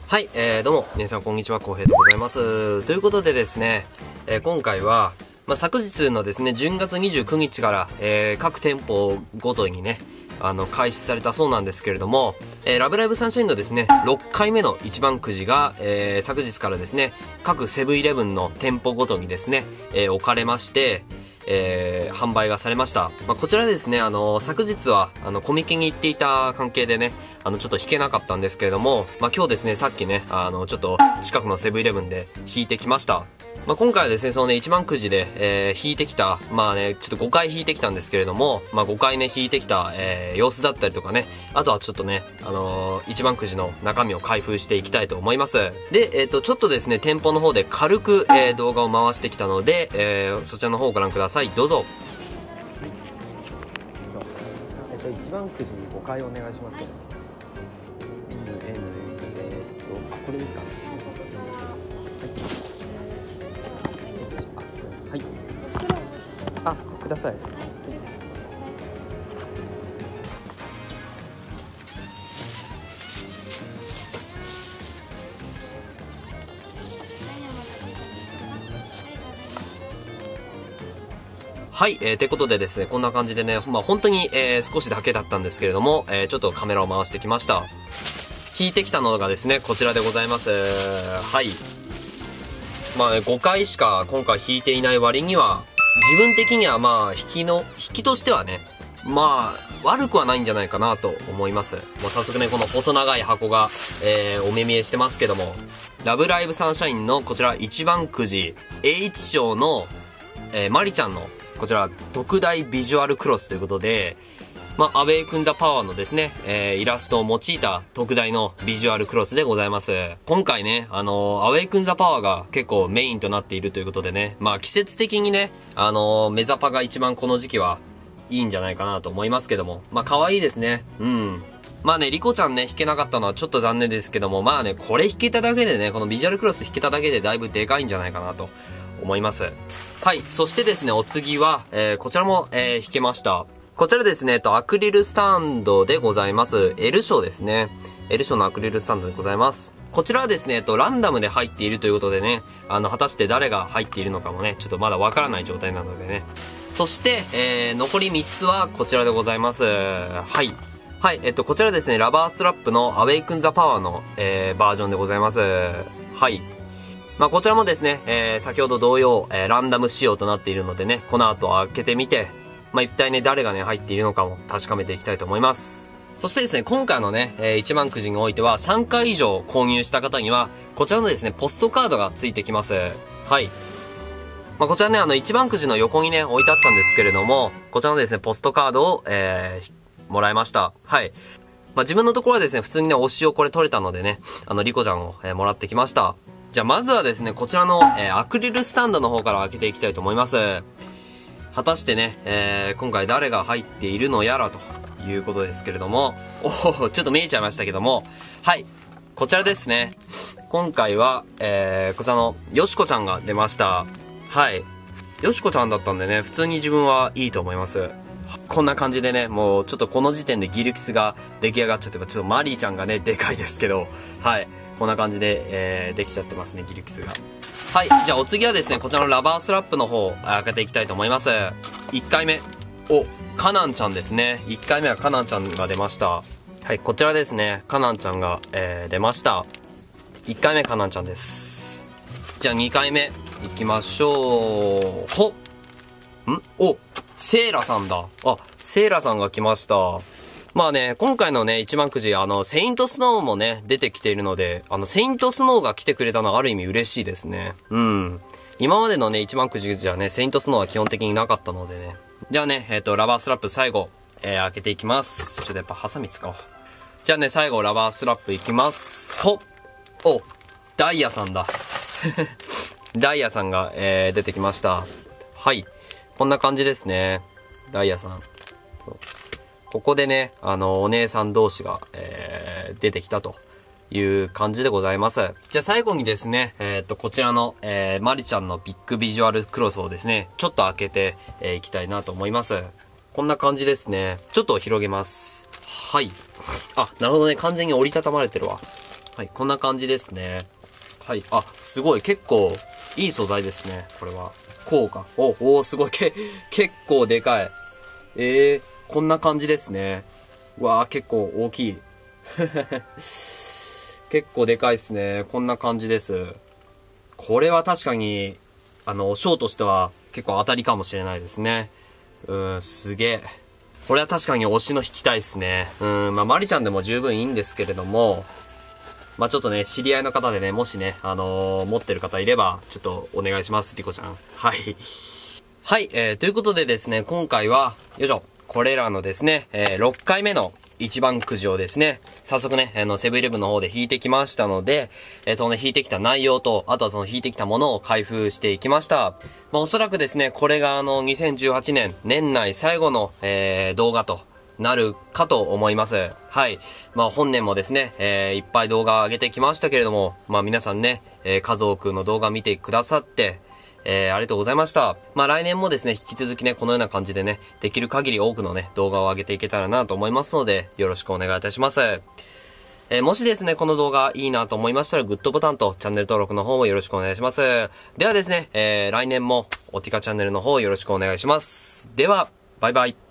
はい、どうも、皆さんこんにちは、こうへいでございます。ということでですね、今回は、昨日のですね、12月29日から、各店舗ごとにね、開始されたそうなんですけれども、ラブライブサンシャインのですね、6回目の一番くじが、昨日からですね、各セブンイレブンの店舗ごとにですね、置かれまして、販売がされました。こちらですね、昨日は、コミケに行っていた関係でね、ちょっと引けなかったんですけれども、今日ですね、さっきね、ちょっと近くのセブンイレブンで引いてきました。今回はですね、そのね、一番くじで、引いてきた、ちょっと5回引いてきたんですけれども、5回ね、引いてきた、様子だったりとかね、あとはちょっとね、一番くじの中身を開封していきたいと思います。で、ちょっとですね、店舗の方で軽く、動画を回してきたので、そちらの方をご覧ください。どうぞ。一番くじ5回お願いします。これですかね。はい。あ、ください。はい、ってことでですね、こんな感じでね、本当に、少しだけだったんですけれども、ちょっとカメラを回してきました。引いてきたのがですね、こちらでございます。はい。5回しか今回引いていない割には、自分的には引きとしてはね、悪くはないんじゃないかなと思います。もう早速ね、この細長い箱が、お目見えしてますけども、ラブライブサンシャインのこちら一番くじ、H 賞の、マリちゃんの、こちら、特大ビジュアルクロスということで、アウェイクンザパワーのですね、イラストを用いた特大のビジュアルクロスでございます。今回ね、アウェイクンザパワーが結構メインとなっているということでね、季節的にね、メザパが一番この時期はいいんじゃないかなと思いますけども、可愛いですね。うん。リコちゃんね、弾けなかったのはちょっと残念ですけども、これ弾けただけでね、このビジュアルクロス弾けただけでだいぶでかいんじゃないかなと思います。はい。そしてですね、お次は、こちらも、弾けました。こちらですね、アクリルスタンドでございます。L 賞ですね。L 賞のアクリルスタンドでございます。こちらはですね、ランダムで入っているということでね、果たして誰が入っているのかもね、ちょっとまだわからない状態なのでね。そして、残り3つはこちらでございます。はい。はい、こちらですね、ラバーストラップのアウェイクンザパワーの、バージョンでございます。はい。こちらもですね、先ほど同様、ランダム仕様となっているのでね、この後開けてみて、一体ね、誰がね、入っているのかも確かめていきたいと思います。そしてですね、今回のね、一番くじにおいては、3回以上購入した方には、こちらのですね、ポストカードがついてきます。はい。こちらね、一番くじの横にね、置いてあったんですけれども、こちらのですね、ポストカードを、もらいました。はい。自分のところはですね、普通にね、推しをこれ取れたのでね、リコちゃんを、もらってきました。じゃあ、まずはですね、こちらの、アクリルスタンドの方から開けていきたいと思います。果たしてね、今回誰が入っているのやらということですけれども、ちょっと見えちゃいましたけども、はい。こちらですね。今回は、こちらのよしこちゃんが出ました。はい。よしこちゃんだったんでね、普通に自分はいいと思います。こんな感じでね、もうちょっとこの時点でギルキスが出来上がっちゃって、ちょっとマリーちゃんがね、でかいですけど、はい。こんな感じで、できちゃってますね、ギルキスが。はい。じゃあお次はですね、こちらのラバーストラップの方、開けていきたいと思います。1回目。カナンちゃんですね。1回目はカナンちゃんが出ました。はい、こちらですね。カナンちゃんが、出ました。1回目カナンちゃんです。じゃあ2回目、いきましょう。セイラさんだ。セイラさんが来ました。今回のね、一番くじ、セイントスノーもね、出てきているので、セイントスノーが来てくれたのはある意味嬉しいですね。うん。今までのね、一番くじじゃね、セイントスノーは基本的になかったのでね。じゃあね、ラバーストラップ最後、開けていきます。ちょっとやっぱハサミ使おう。じゃあね、最後ラバーストラップいきます。ダイヤさんだ。ダイヤさんが、出てきました。はい。こんな感じですね。ダイヤさん。ここでね、お姉さん同士が、出てきたという感じでございます。じゃあ最後にですね、こちらの、マリちゃんのビッグビジュアルクロスをですね、ちょっと開けていきたいなと思います。こんな感じですね。ちょっと広げます。はい。なるほどね。完全に折りたたまれてるわ。 はい、こんな感じですね。はい。あ、すごい。結構、いい素材ですね。これは。効果。お、すごい。結構でかい。こんな感じですね。うわー、結構大きい。結構でかいですね。こんな感じです。これは確かに、ショーとしては結構当たりかもしれないですね。すげえ。これは確かに推しの引きたいですね。マリちゃんでも十分いいんですけれども、ちょっとね、知り合いの方でね、もしね、持ってる方いれば、ちょっとお願いします、リコちゃん。はい。はい、ということでですね、今回は、よいしょ、これらのですね、6回目の一番くじをですね、早速ね、セブンイレブンの方で引いてきましたので、そのね、引いてきた内容と、あとはその引いてきたものを開封していきました。おそらくですね、これが2018年、年内最後の、動画と、なるかと思います。はい。本年もですね、いっぱい動画上げてきましたけれども、皆さんね、数多くの動画見てくださって、ありがとうございました。来年もですね、引き続きね、このような感じでね、できる限り多くのね、動画を上げていけたらなと思いますので、よろしくお願いいたします。もしですね、この動画いいなと思いましたら、グッドボタンとチャンネル登録の方もよろしくお願いします。ではですね、来年も、おティカチャンネルの方よろしくお願いします。では、バイバイ。